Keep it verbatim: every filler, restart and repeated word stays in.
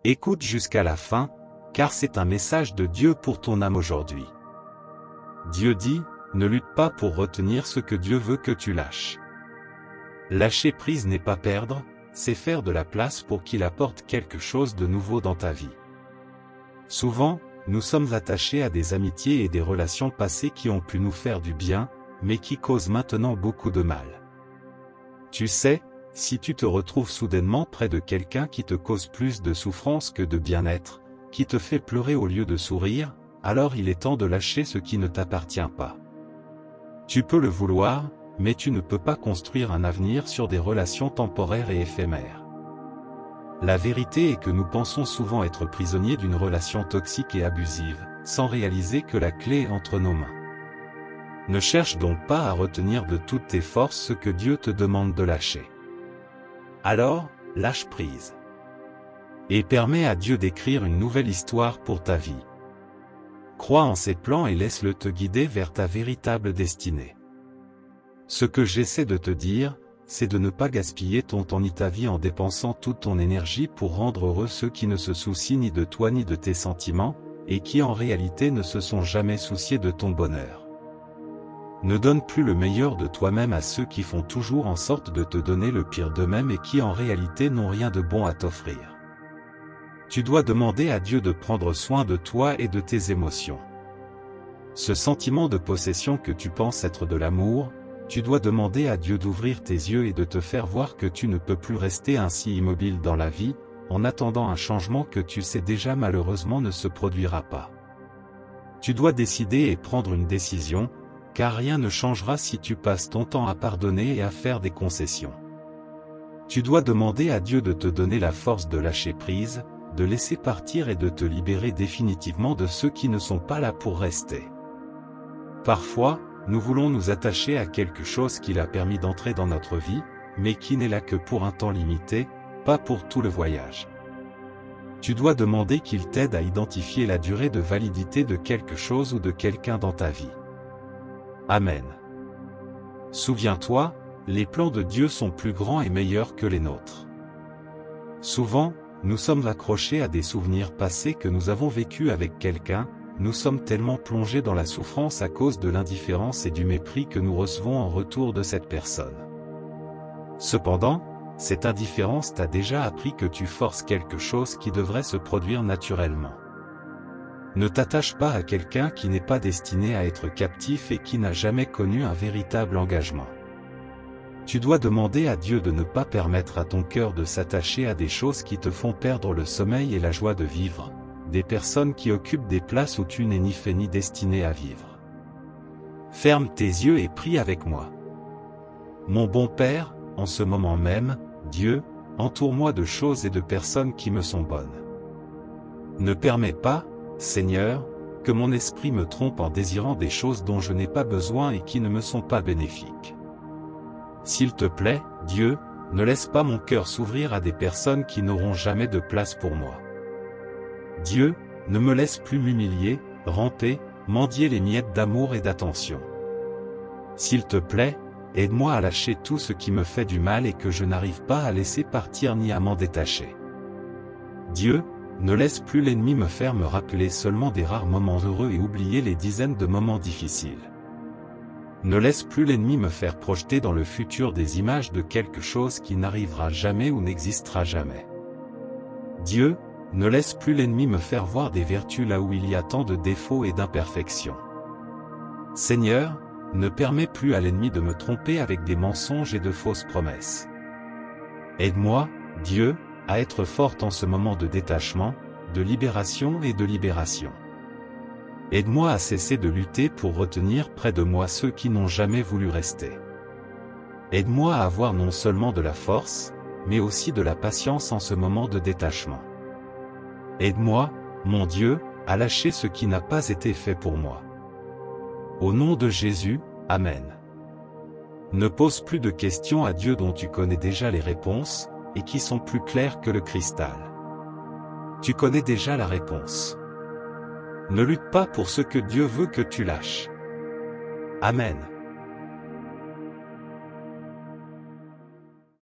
Écoute jusqu'à la fin, car c'est un message de Dieu pour ton âme aujourd'hui. Dieu dit, ne lutte pas pour retenir ce que Dieu veut que tu lâches. Lâcher prise n'est pas perdre, c'est faire de la place pour qu'il apporte quelque chose de nouveau dans ta vie. Souvent, nous sommes attachés à des amitiés et des relations passées qui ont pu nous faire du bien, mais qui causent maintenant beaucoup de mal. Tu sais, si tu te retrouves soudainement près de quelqu'un qui te cause plus de souffrance que de bien-être, qui te fait pleurer au lieu de sourire, alors il est temps de lâcher ce qui ne t'appartient pas. Tu peux le vouloir, mais tu ne peux pas construire un avenir sur des relations temporaires et éphémères. La vérité est que nous pensons souvent être prisonniers d'une relation toxique et abusive, sans réaliser que la clé est entre nos mains. Ne cherche donc pas à retenir de toutes tes forces ce que Dieu te demande de lâcher. Alors, lâche prise. Et permets à Dieu d'écrire une nouvelle histoire pour ta vie. Crois en ses plans et laisse-le te guider vers ta véritable destinée. Ce que j'essaie de te dire, c'est de ne pas gaspiller ton temps ni ta vie en dépensant toute ton énergie pour rendre heureux ceux qui ne se soucient ni de toi ni de tes sentiments, et qui en réalité ne se sont jamais souciés de ton bonheur. Ne donne plus le meilleur de toi-même à ceux qui font toujours en sorte de te donner le pire d'eux-mêmes et qui en réalité n'ont rien de bon à t'offrir. Tu dois demander à Dieu de prendre soin de toi et de tes émotions. Ce sentiment de possession que tu penses être de l'amour, tu dois demander à Dieu d'ouvrir tes yeux et de te faire voir que tu ne peux plus rester ainsi immobile dans la vie, en attendant un changement que tu sais déjà malheureusement ne se produira pas. Tu dois décider et prendre une décision, car rien ne changera si tu passes ton temps à pardonner et à faire des concessions. Tu dois demander à Dieu de te donner la force de lâcher prise, de laisser partir et de te libérer définitivement de ceux qui ne sont pas là pour rester. Parfois, nous voulons nous attacher à quelque chose qui l'a permis d'entrer dans notre vie, mais qui n'est là que pour un temps limité, pas pour tout le voyage. Tu dois demander qu'il t'aide à identifier la durée de validité de quelque chose ou de quelqu'un dans ta vie. Amen. Souviens-toi, les plans de Dieu sont plus grands et meilleurs que les nôtres. Souvent, nous sommes accrochés à des souvenirs passés que nous avons vécus avec quelqu'un, nous sommes tellement plongés dans la souffrance à cause de l'indifférence et du mépris que nous recevons en retour de cette personne. Cependant, cette indifférence t'a déjà appris que tu forces quelque chose qui devrait se produire naturellement. Ne t'attache pas à quelqu'un qui n'est pas destiné à être captif et qui n'a jamais connu un véritable engagement. Tu dois demander à Dieu de ne pas permettre à ton cœur de s'attacher à des choses qui te font perdre le sommeil et la joie de vivre, des personnes qui occupent des places où tu n'es ni fait ni destiné à vivre. Ferme tes yeux et prie avec moi. Mon bon Père, en ce moment même, Dieu, entoure-moi de choses et de personnes qui me sont bonnes. Ne permets pas, Seigneur, que mon esprit me trompe en désirant des choses dont je n'ai pas besoin et qui ne me sont pas bénéfiques. S'il te plaît, Dieu, ne laisse pas mon cœur s'ouvrir à des personnes qui n'auront jamais de place pour moi. Dieu, ne me laisse plus m'humilier, ramper, mendier les miettes d'amour et d'attention. S'il te plaît, aide-moi à lâcher tout ce qui me fait du mal et que je n'arrive pas à laisser partir ni à m'en détacher. Dieu, ne laisse plus l'ennemi me faire me rappeler seulement des rares moments heureux et oublier les dizaines de moments difficiles. Ne laisse plus l'ennemi me faire projeter dans le futur des images de quelque chose qui n'arrivera jamais ou n'existera jamais. Dieu, ne laisse plus l'ennemi me faire voir des vertus là où il y a tant de défauts et d'imperfections. Seigneur, ne permets plus à l'ennemi de me tromper avec des mensonges et de fausses promesses. Aide-moi, Dieu, à être forte en ce moment de détachement, de libération et de libération. Aide-moi à cesser de lutter pour retenir près de moi ceux qui n'ont jamais voulu rester. Aide-moi à avoir non seulement de la force, mais aussi de la patience en ce moment de détachement. Aide-moi, mon Dieu, à lâcher ce qui n'a pas été fait pour moi. Au nom de Jésus, Amen. Ne pose plus de questions à Dieu dont tu connais déjà les réponses, et qui sont plus claires que le cristal. Tu connais déjà la réponse. Ne lutte pas pour ce que Dieu veut que tu lâches. Amen.